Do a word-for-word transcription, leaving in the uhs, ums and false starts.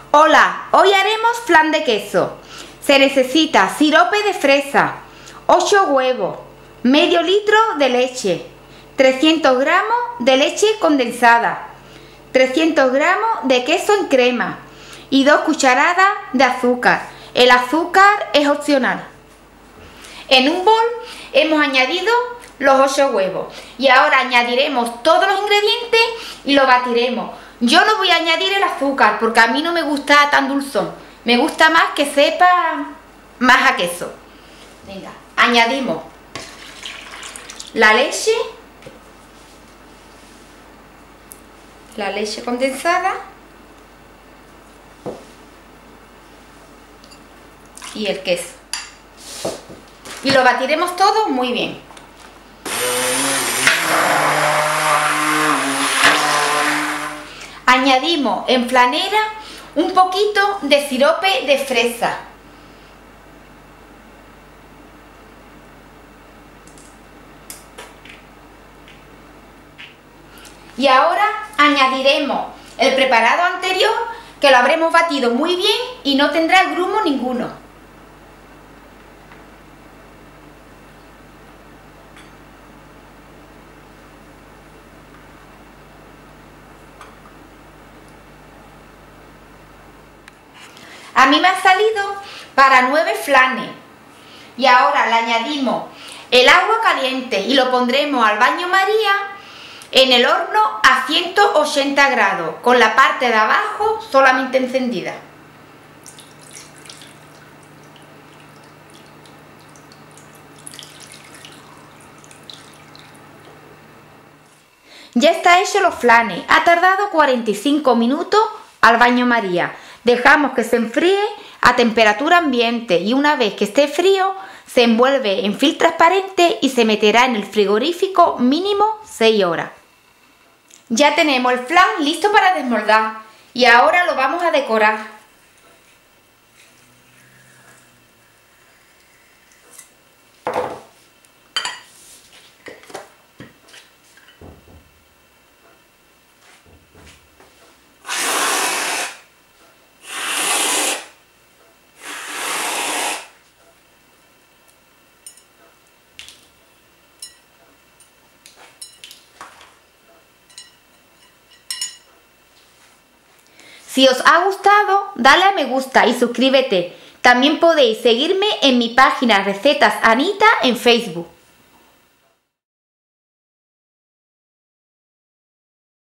Hola, hoy haremos flan de queso. Se necesita sirope de fresa, ocho huevos, medio litro de leche, trescientos gramos de leche condensada, trescientos gramos de queso en crema y dos cucharadas de azúcar. El azúcar es opcional. En un bol hemos añadido los ocho huevos y ahora añadiremos todos los ingredientes y lo batiremos. Yo no voy a añadir el azúcar porque a mí no me gusta tan dulzón. Me gusta más que sepa más a queso. Venga, añadimos la leche, la leche condensada y el queso. Y lo batiremos todo muy bien. Añadimos en flanera un poquito de sirope de fresa. Y ahora añadiremos el preparado anterior, que lo habremos batido muy bien y no tendrá grumo ninguno. A mí me ha salido para nueve flanes. Y ahora le añadimos el agua caliente y lo pondremos al baño María en el horno a ciento ochenta grados, con la parte de abajo solamente encendida. Ya está hecho los flanes. Ha tardado cuarenta y cinco minutos al baño María. Dejamos que se enfríe a temperatura ambiente y una vez que esté frío se envuelve en film transparente y se meterá en el frigorífico mínimo seis horas. Ya tenemos el flan listo para desmoldar y ahora lo vamos a decorar. Si os ha gustado, dale a me gusta y suscríbete. También podéis seguirme en mi página Recetas Anita en Facebook.